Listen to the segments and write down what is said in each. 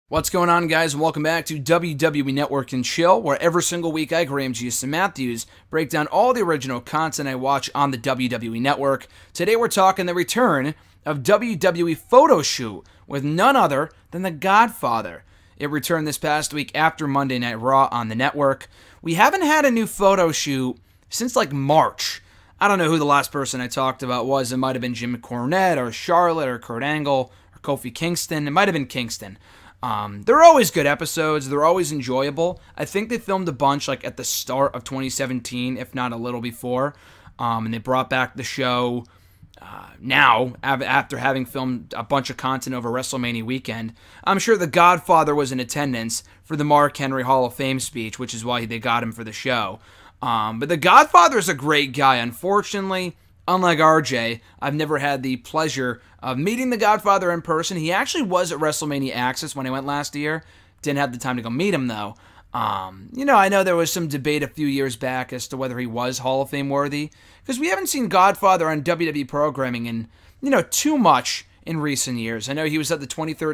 What's going on, guys, and welcome back to WWE Network and Chill, where every single week I, Graham Jason Matthews, break down all the original content I watch on the WWE Network. Today we're talking the return of WWE Photo Shoot with none other than The Godfather. It returned this past week after Monday Night Raw on the network. We haven't had a new photo shoot since like March. I don't know who the last person I talked about was. It might have been Jim Cornette or Charlotte or Kurt Angle or Kofi Kingston. It might have been Kingston. They're always good episodes. They're always enjoyable. I think they filmed a bunch like at the start of 2017, if not a little before. And they brought back the show now after having filmed a bunch of content over WrestleMania weekend. I'm sure The Godfather was in attendance for the Mark Henry Hall of Fame speech, which is why they got him for the show. But The Godfather is a great guy. Unfortunately, unlike RJ, I've never had the pleasure of meeting The Godfather in person. He actually was at WrestleMania Access when I went last year. Didn't have the time to go meet him, though. I know there was some debate a few years back as to whether he was Hall of Fame worthy, because we haven't seen Godfather on WWE programming in, too much in recent years. I know he was at the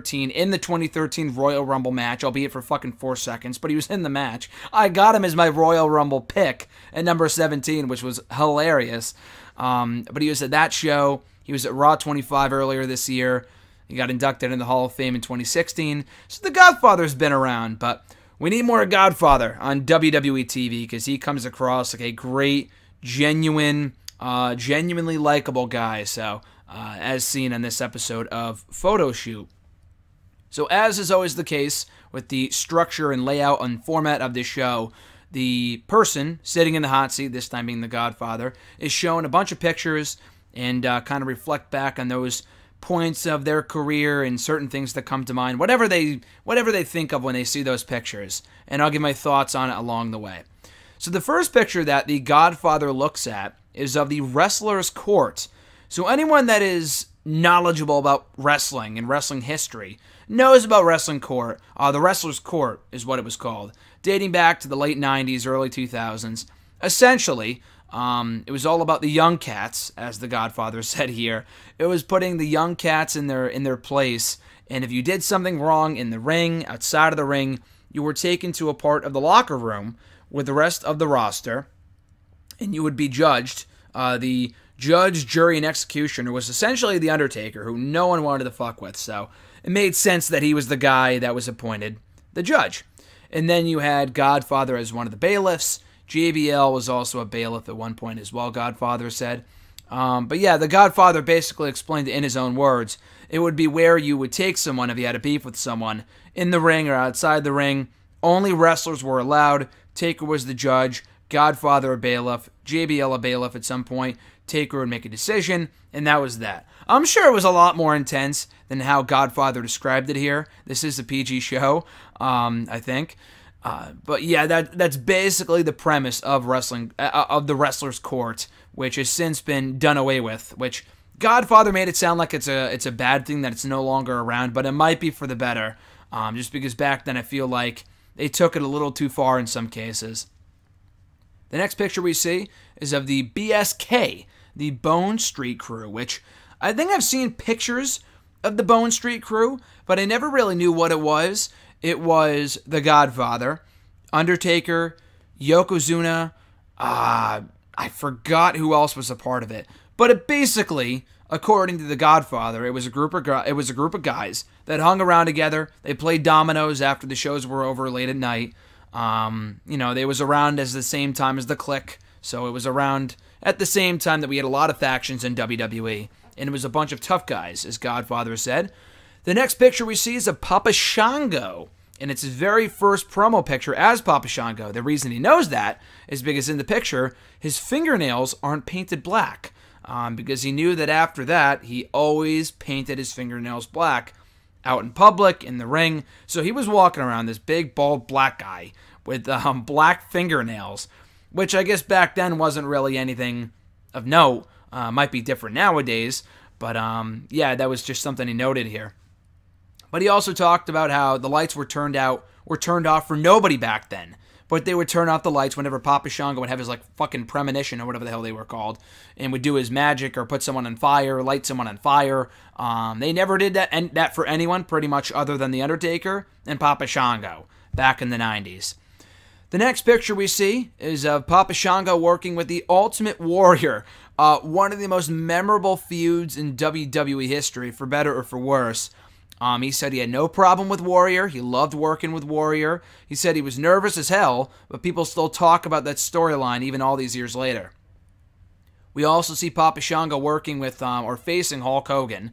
2013 Royal Rumble match, albeit for fucking 4 seconds, but he was in the match. I got him as my Royal Rumble pick at number 17, which was hilarious. But he was at that show. He was at Raw 25 earlier this year. He got inducted in the Hall of Fame in 2016. So The Godfather's been around, but we need more Godfather on WWE TV because he comes across like a great, genuinely likable guy. So, as seen on this episode of Photo Shoot. So, as is always the case with the structure and layout and format of this show, the person sitting in the hot seat, this time being The Godfather, is shown a bunch of pictures and kind of reflect back on those points of their career and certain things that come to mind, whatever they think of when they see those pictures. And I'll give my thoughts on it along the way. So the first picture that The Godfather looks at is of the Wrestler's Court. So anyone that is knowledgeable about wrestling and wrestling history knows about Wrestling Court. The Wrestler's Court is what it was called, dating back to the late 90s, early 2000s. Essentially, it was all about the young cats, as The Godfather said here. It was putting the young cats in their place, and if you did something wrong in the ring, outside of the ring, you were taken to a part of the locker room with the rest of the roster, and you would be judged. The judge, jury, and executioner was essentially The Undertaker, who no one wanted to fuck with, so it made sense that he was the guy that was appointed the judge. And then you had Godfather as one of the bailiffs. JBL was also a bailiff at one point as well, Godfather said. But yeah, The Godfather basically explained it in his own words. It would be where you would take someone if you had a beef with someone in the ring or outside the ring. Only wrestlers were allowed. Taker was the judge, Godfather a bailiff, JBL a bailiff at some point. Taker would make a decision, and that was that. I'm sure it was a lot more intense than how Godfather described it here. This is a PG show, I think. But yeah, that's basically the premise of wrestling, of the Wrestler's Court, which has since been done away with. Which Godfather made it sound like it's a bad thing that it's no longer around, but it might be for the better. Just because back then I feel like they took it a little too far in some cases. The next picture we see is of the BSK, the Bone Street Crew, which I think I've seen pictures of the Bone Street Crew, but I never really knew what it was. It was The Godfather, Undertaker, Yokozuna, I forgot who else was a part of it. But it basically, according to The Godfather, it was a group of guys that hung around together. They played dominoes after the shows were over late at night. They was around as the same time as the Clique, so it was around at the same time that we had a lot of factions in WWE, and it was a bunch of tough guys, as Godfather said. The next picture we see is of Papa Shango, and it's his very first promo picture as Papa Shango. The reason he knows that is because in the picture, his fingernails aren't painted black, because he knew that after that, he always painted his fingernails black out in public, in the ring. So he was walking around, this big, bald, black guy with black fingernails, which I guess back then wasn't really anything of note. Might be different nowadays, but yeah, that was just something he noted here. But he also talked about how the lights were turned off for nobody back then. but they would turn off the lights whenever Papa Shango would have his like fucking premonition or whatever the hell they were called, and would do his magic or put someone on fire, light someone on fire. They never did that for anyone pretty much other than The Undertaker and Papa Shango back in the 90s. The next picture we see is of Papa Shango working with the Ultimate Warrior, one of the most memorable feuds in WWE history, for better or for worse. He said he had no problem with Warrior. He loved working with Warrior. He said he was nervous as hell, but people still talk about that storyline even all these years later. We also see Papa Shango working with or facing Hulk Hogan.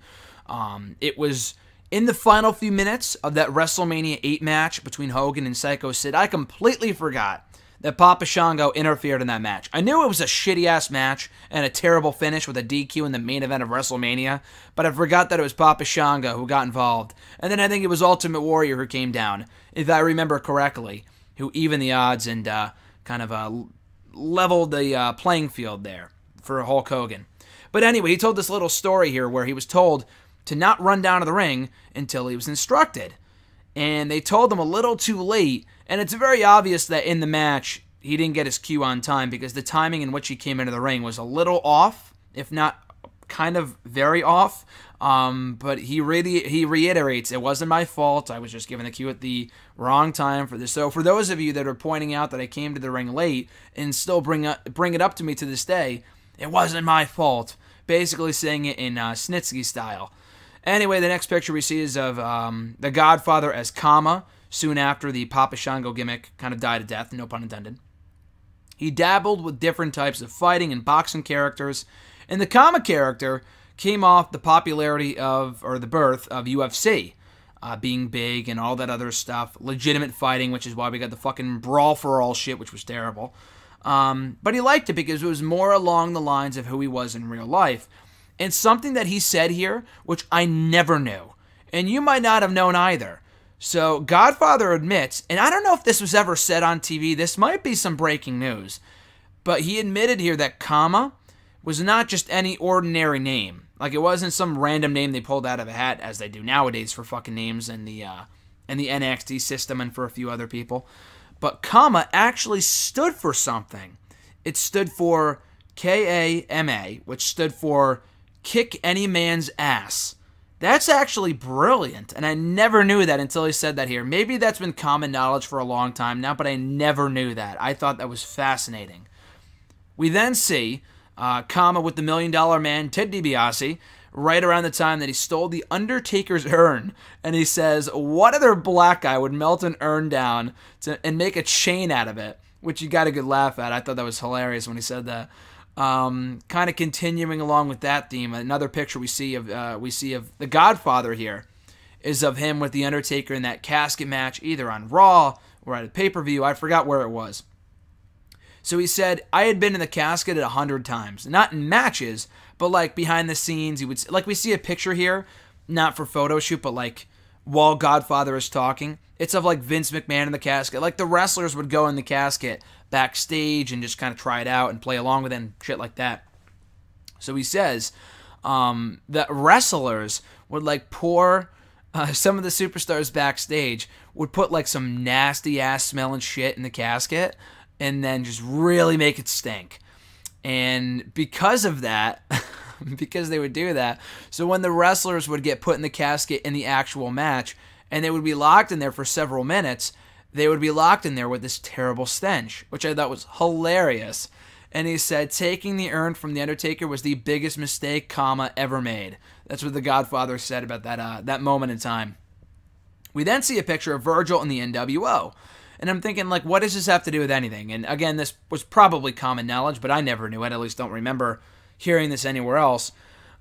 It was in the final few minutes of that WrestleMania 8 match between Hogan and Psycho Sid. I completely forgot that Papa Shango interfered in that match. I knew it was a shitty-ass match and a terrible finish with a DQ in the main event of WrestleMania, but I forgot that it was Papa Shango who got involved. And then I think it was Ultimate Warrior who came down, if I remember correctly, who evened the odds and kind of leveled the playing field there for Hulk Hogan. But anyway, he told this little story here where he was told to not run down to the ring until he was instructed. And they told him a little too late, and it's very obvious that in the match he didn't get his cue on time because the timing in which he came into the ring was a little off, if not kind of very off. But he reiterates, it wasn't my fault. I was just given the cue at the wrong time for this. So for those of you that are pointing out that I came to the ring late and still bring it up to me to this day, it wasn't my fault. Basically saying it in Snitsky style. Anyway, the next picture we see is of the Godfather as Kama, soon after the Papa Shango gimmick kind of died a death, no pun intended. He dabbled with different types of fighting and boxing characters, and the Kama character came off the popularity of, or the birth of UFC, being big and all that other stuff, legitimate fighting, which is why we got the fucking Brawl for All shit, which was terrible. But he liked it because it was more along the lines of who he was in real life. And something that he said here, which I never knew, and you might not have known either. So Godfather admits, and I don't know if this was ever said on TV, this might be some breaking news, but he admitted here that Kama was not just any ordinary name. Like, it wasn't some random name they pulled out of a hat, as they do nowadays for fucking names in the NXT system and for a few other people. But Kama actually stood for something. It stood for K-A-M-A, which stood for Kick Any Man's Ass. That's actually brilliant, and I never knew that until he said that here. Maybe that's been common knowledge for a long time now, but I never knew that. I thought that was fascinating. We then see Kama with the $1 Million Man, Ted DiBiase, right around the time that he stole the Undertaker's urn, and he says, what other black guy would melt an urn down and make a chain out of it? Which you got a good laugh at. I thought that was hilarious when he said that. Kind of continuing along with that theme, another picture we see of the Godfather here is of him with the Undertaker in that casket match, either on Raw or at a pay-per-view. I forgot where it was. So he said, I had been in the casket 100 times, not in matches, but like behind the scenes. He would, like, we see a picture here, not for photo shoot, but like while Godfather is talking. It's of like Vince McMahon in the casket. Like the wrestlers would go in the casket backstage and just kind of try it out and play along with it and shit like that. So he says that wrestlers would like pour some of the superstars backstage would put like some nasty ass smelling shit in the casket and then just really make it stink. And because of that, because they would do that, so when the wrestlers would get put in the casket in the actual match and they would be locked in there for several minutes, they would be locked in there with this terrible stench, which I thought was hilarious. And he said, taking the urn from The Undertaker was the biggest mistake Kama ever made. That's what the Godfather said about that moment in time. We then see a picture of Virgil in the NWO. And I'm thinking, like, what does this have to do with anything? And again, this was probably common knowledge, but I never knew it. At least don't remember hearing this anywhere else.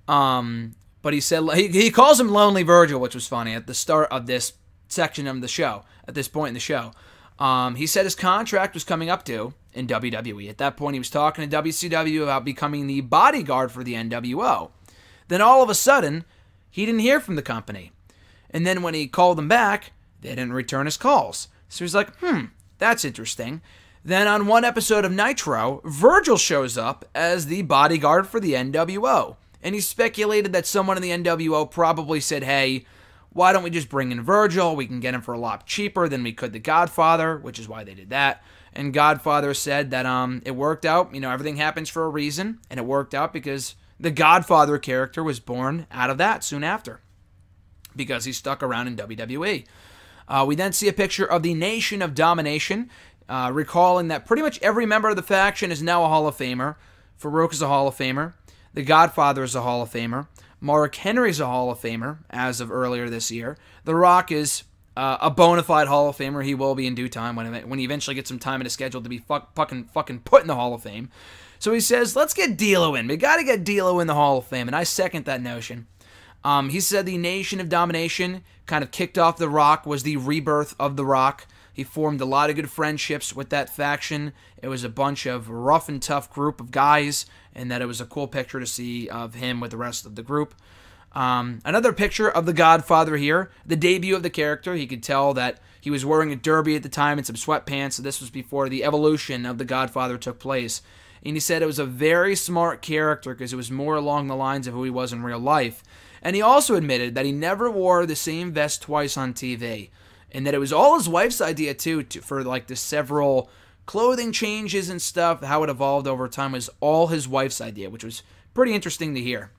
But he said, he calls him Lonely Virgil, which was funny at the start of this section of the show, at this point in the show. He said his contract was coming up due in WWE. At that point, he was talking to WCW about becoming the bodyguard for the NWO. Then all of a sudden, he didn't hear from the company. And then when he called them back, they didn't return his calls. So he's like, that's interesting. Then on one episode of Nitro, Virgil shows up as the bodyguard for the NWO. And he speculated that someone in the NWO probably said, hey, why don't we just bring in Virgil? We can get him for a lot cheaper than we could the Godfather, which is why they did that. And Godfather said that it worked out. Everything happens for a reason, and it worked out because the Godfather character was born out of that soon after, because he stuck around in WWE. We then see a picture of the Nation of Domination, recalling that pretty much every member of the faction is now a Hall of Famer. Farouk is a Hall of Famer. The Godfather is a Hall of Famer. Mark Henry is a Hall of Famer as of earlier this year. The Rock is a bona fide Hall of Famer. He will be in due time when he eventually gets some time in his schedule to be fucking put in the Hall of Fame. So he says, let's get D'Lo in. We got to get D'Lo in the Hall of Fame, and I second that notion. He said the Nation of Domination kind of kicked off The Rock, was the rebirth of The Rock. He formed a lot of good friendships with that faction. It was a bunch of rough and tough group of guys, and that it was a cool picture to see of him with the rest of the group. Another picture of the Godfather here, the debut of the character. He could tell that he was wearing a derby at the time and some sweatpants, so this was before the evolution of the Godfather took place. And he said it was a very smart character because it was more along the lines of who he was in real life. And he also admitted that he never wore the same vest twice on TV, and that it was all his wife's idea too, for like the several clothing changes and stuff, how it evolved over time was all his wife's idea, which was pretty interesting to hear.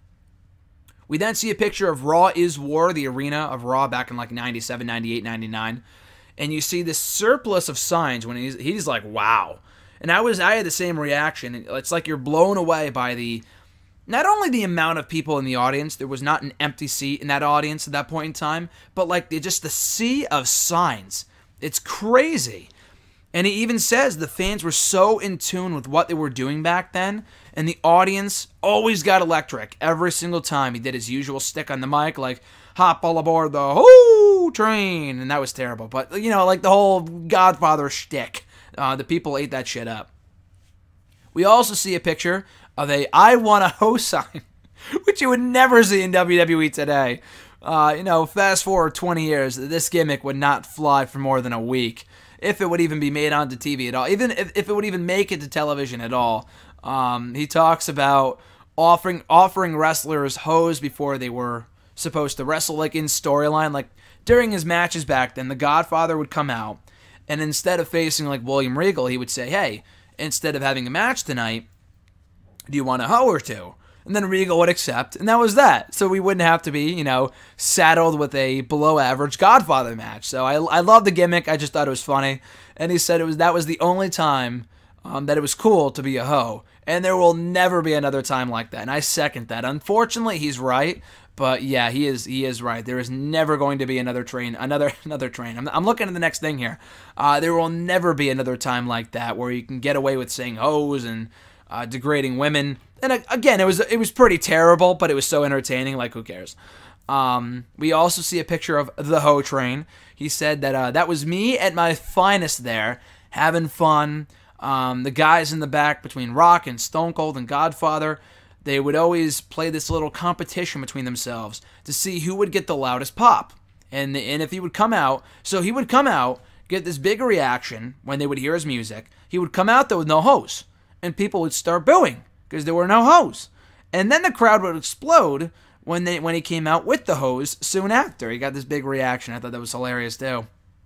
We then see a picture of Raw is War, the arena of Raw back in like 97, 98, 99, and you see this surplus of signs when he's like, wow. And I had the same reaction. It's like you're blown away by not only the amount of people in the audience, there was not an empty seat in that audience at that point in time, but like just the sea of signs. It's crazy. And he even says the fans were so in tune with what they were doing back then, and the audience always got electric every single time he did his usual stick on the mic, like, hop all aboard the whoo train, and that was terrible. But, like the whole Godfather shtick, the people ate that shit up. We also see a picture of a I want a ho sign, which you would never see in WWE today. Fast forward 20 years, this gimmick would not fly for more than a week, if it would even be made onto TV at all, even if it would even make it to television at all. He talks about offering wrestlers hose before they were supposed to wrestle, like in storyline. Like during his matches back then, the Godfather would come out, and instead of facing like William Regal, he would say, hey, instead of having a match tonight, do you want a hoe or two? And then Regal would accept, and that was that. So we wouldn't have to be, saddled with a below-average Godfather match. So I love the gimmick. I just thought it was funny. And he said that was the only time that it was cool to be a hoe. And there will never be another time like that. And I second that. Unfortunately, he's right. But yeah, he is right. There is never going to be another train. Another train. I'm looking at the next thing here. There will never be another time like that where you can get away with saying hoes and degrading women. And again, it was pretty terrible, but it was so entertaining. Like, who cares? We also see a picture of the Ho Train. He said that that was me at my finest there, having fun. The guys in the back between Rock and Stone Cold and Godfather, they would always play this little competition between themselves to see who would get the loudest pop. And if he would come out, so he would come out, get this big reaction when they would hear his music. He would come out, though, with no hose, and people would start booing because there were no hose. And then the crowd would explode when he came out with the hose soon after. He got this big reaction. I thought that was hilarious, too.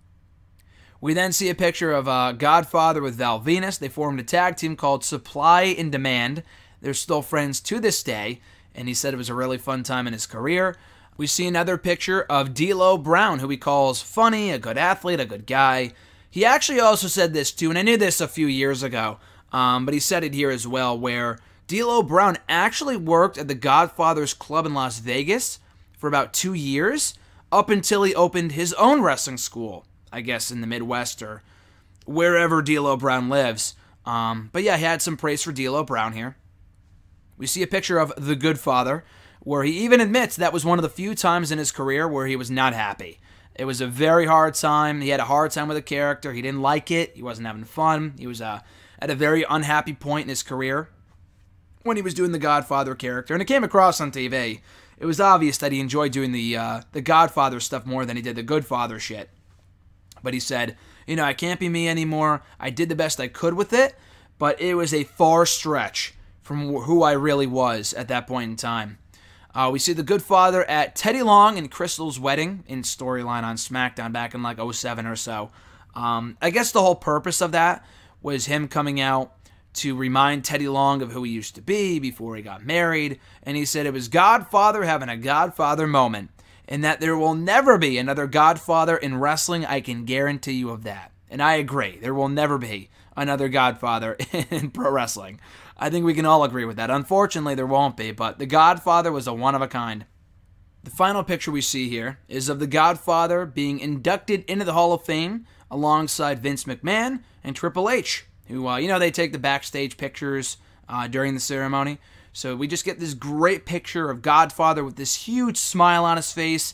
We then see a picture of Godfather with Val Venus. They formed a tag team called Supply and Demand. They're still friends to this day, and he said it was a really fun time in his career. We see another picture of D'Lo Brown, who he calls funny, a good athlete, a good guy. He actually also said this, too, and I knew this a few years ago, but he said it here as well, where D'Lo Brown actually worked at the Godfather's Club in Las Vegas for about 2 years, up until he opened his own wrestling school, I guess in the Midwest or wherever D'Lo Brown lives. But yeah, he had some praise for D'Lo Brown here. We see a picture of The Good Father, where he even admits that was one of the few times in his career where he was not happy. It was a very hard time. He had a hard time with the character. He didn't like it. He wasn't having fun. He was at a very unhappy point in his career when he was doing the Godfather character. And it came across on TV. It was obvious that he enjoyed doing the Godfather stuff more than he did the Good Father shit. But he said, I can't be me anymore. I did the best I could with it, but it was a far stretch from who I really was at that point in time. We see the Good Father at Teddy Long and Crystal's wedding in storyline on SmackDown back in like 07 or so. I guess the whole purpose of that was him coming out to remind Teddy Long of who he used to be before he got married. And he said it was Godfather having a Godfather moment, and that there will never be another Godfather in wrestling. I can guarantee you of that. And I agree. There will never be another Godfather in pro wrestling. I think we can all agree with that. Unfortunately, there won't be, but the Godfather was a one-of-a-kind. The final picture we see here is of the Godfather being inducted into the Hall of Fame alongside Vince McMahon and Triple H, who, they take the backstage pictures during the ceremony. So we just get this great picture of Godfather with this huge smile on his face.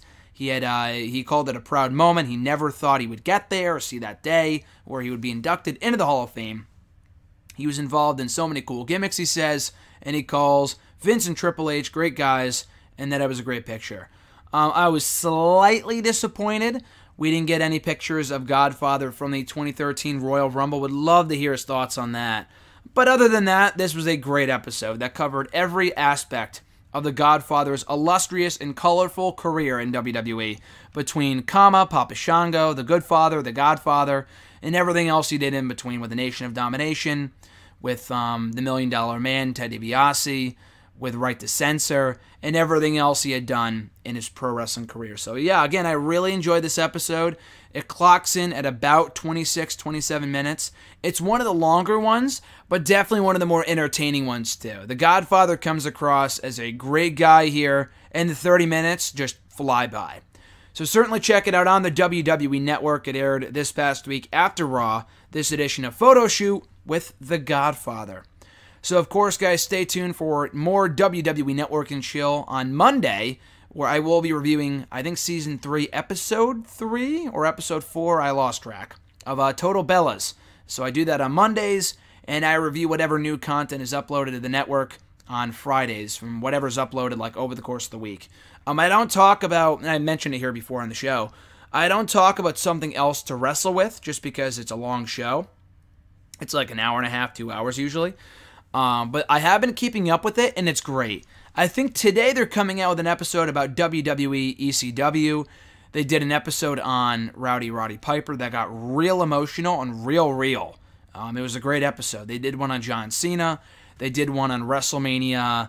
He called it a proud moment. He never thought he would get there or see that day where he would be inducted into the Hall of Fame. He was involved in so many cool gimmicks, he says, and he calls Vince and Triple H great guys, and that it was a great picture. I was slightly disappointed we didn't get any pictures of Godfather from the 2013 Royal Rumble. Would love to hear his thoughts on that. But other than that, this was a great episode that covered every aspect of the Godfather's illustrious and colorful career in WWE, between Papa Shango, The Good Father, The Godfather, and everything else he did in between, with the Nation of Domination, with the $1 Million Man, Ted DiBiase, with Right to Censor, and everything else he had done in his pro wrestling career. So yeah, again, I really enjoyed this episode. It clocks in at about 26, 27 minutes. It's one of the longer ones, but definitely one of the more entertaining ones too. The Godfather comes across as a great guy here, and the 30 minutes just fly by. So certainly check it out on the WWE Network. It aired this past week after Raw, this edition of Photo Shoot with The Godfather. So of course, guys, stay tuned for more WWE Network and Chill on Monday, where I will be reviewing, I think, Season 3, Episode 3 or Episode 4, I lost track, of Total Bellas. So I do that on Mondays, and I review whatever new content is uploaded to the network on Fridays from whatever's uploaded like over the course of the week. I don't talk about, and I mentioned it here before on the show, I don't talk about something else to wrestle with just because it's a long show. It's like an hour and a half, 2 hours usually. But I have been keeping up with it, and it's great. I think today they're coming out with an episode about WWE ECW. They did an episode on Roddy Piper that got real emotional and real. It was a great episode. They did one on John Cena. They did one on WrestleMania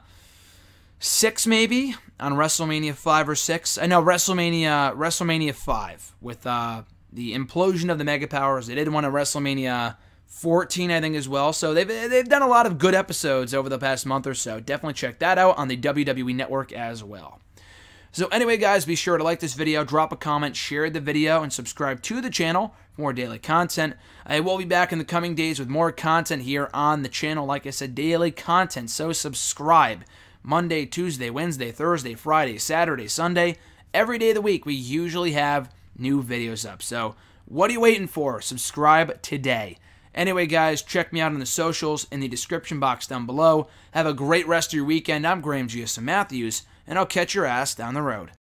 6, maybe? On WrestleMania 5 or 6? I know, WrestleMania 5 with the implosion of the Mega Powers. They did one on WrestleMania 14, I think, as well. So they've done a lot of good episodes over the past month or so. Definitely check that out on the WWE Network as well. So anyway, guys, be sure to like this video, drop a comment, share the video, and subscribe to the channel for more daily content. I will be back in the coming days with more content here on the channel. Like I said, daily content, so subscribe. Monday, Tuesday, Wednesday, Thursday, Friday, Saturday, Sunday. Every day of the week, we usually have new videos up. So what are you waiting for? Subscribe today. Anyway, guys, check me out on the socials in the description box down below. Have a great rest of your weekend. I'm Graham G.S. Matthews, and I'll catch your ass down the road.